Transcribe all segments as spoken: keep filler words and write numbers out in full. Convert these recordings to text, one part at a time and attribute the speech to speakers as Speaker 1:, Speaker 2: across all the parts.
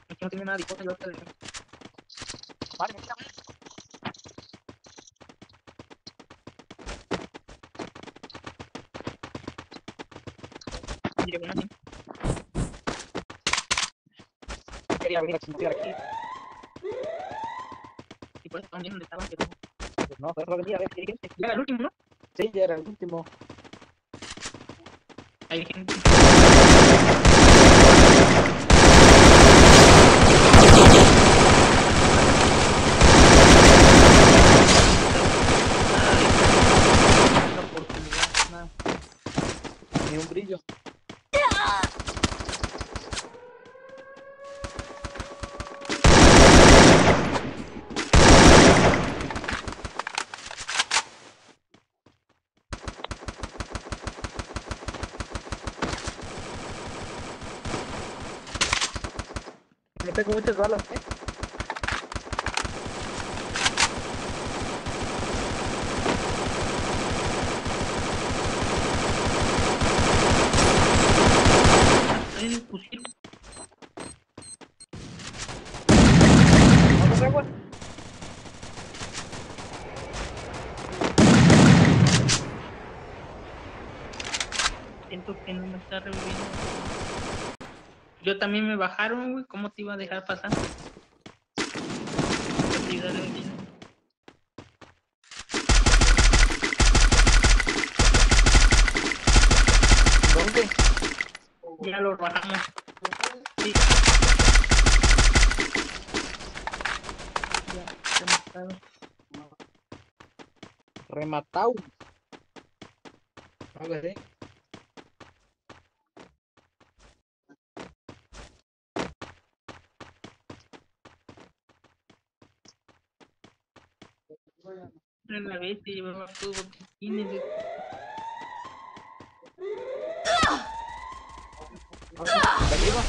Speaker 1: Es que no tiene nada de cosas, yo ahorita le... Vale, me queda una. Llevo una así. Quería venir a chingar aquí. Y por eso también donde estaban, pero... Pues no, pero venía a ver si hay gente. Ya era el último, ¿no?
Speaker 2: Sí, ya era el último.
Speaker 1: Hay gente. La oportunidad, nada.
Speaker 2: Ni un brillo.
Speaker 1: Me pego muchas balas, ¿eh? Hay un fusil.
Speaker 2: ¿Vamos, agua?
Speaker 1: Siento que no me está reviviendo. Yo también me bajaron, güey. ¿Cómo te iba a dejar pasar? Sí, dale un tiro.
Speaker 2: ¿Dónde?
Speaker 1: Ya lo bajamos. Sí. Ya, rematado.
Speaker 2: Rematado. A ver, eh.
Speaker 1: En la vez que llevaba todo botiquines de...
Speaker 2: ¿De arriba?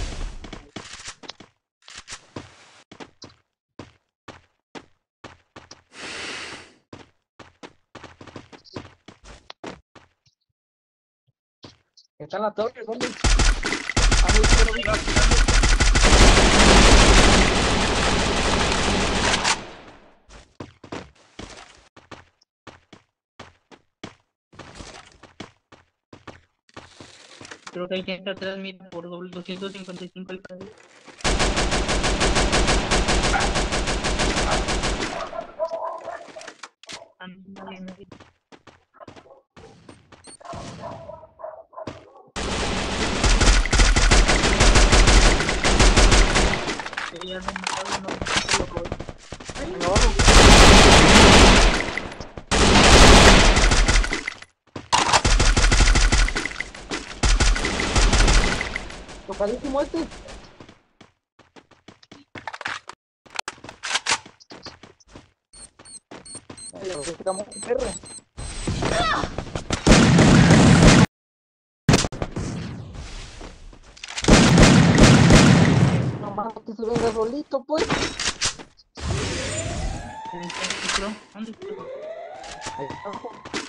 Speaker 2: Está en la torre, ¿dónde? Ah, muy bien,
Speaker 1: Ahí va, creo que hay gente atrás, mira, por doble doscientos cincuenta y cinco el carro. Ándale, nadie. Que ya rematado, no sé si lo voy.
Speaker 2: No. Tocadísimo este. Ay, lo que estamos un perro. No más que se venga solito, pues.
Speaker 1: ¿Dónde está? ¿Dónde está?
Speaker 2: Ahí está.